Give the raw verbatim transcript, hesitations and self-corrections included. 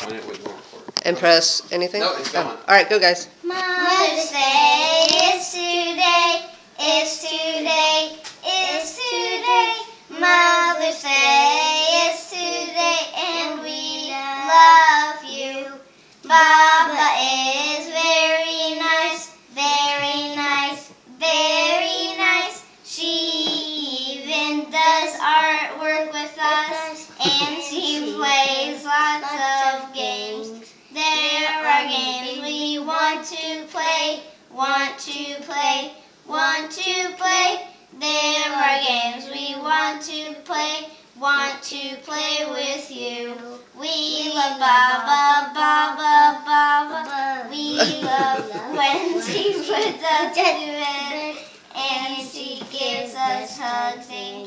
And press anything? No, it's gone. Oh. Alright, go guys. Mother's Day is today, is today, is today. Mother's Day is today, and we love you. Baba is very nice, very nice, very nice. She even does artwork with us, and she plays lots of games. There are games we want to play, want to play, want to play. There are games we want to play, want to play with you. We love Baba, Baba, Baba. We love when she puts us to bed, and she gives us hugs and